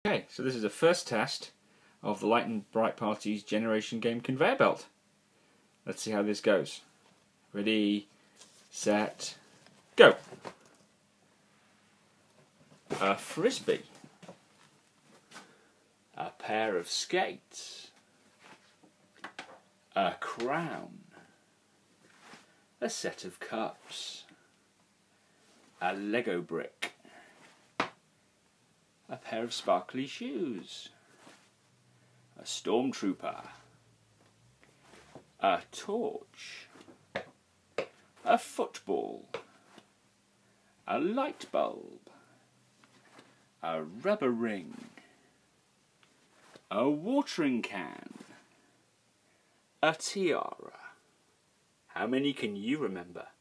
Okay, so this is the first test of the Light and Bright Party's Generation Game conveyor belt. Let's see how this goes. Ready, set, go! A frisbee. A pair of skates. A crown. A set of cups. A Lego brick. A pair of sparkly shoes. A stormtrooper. A torch. A football. A light bulb. A rubber ring. A watering can. A tiara. How many can you remember?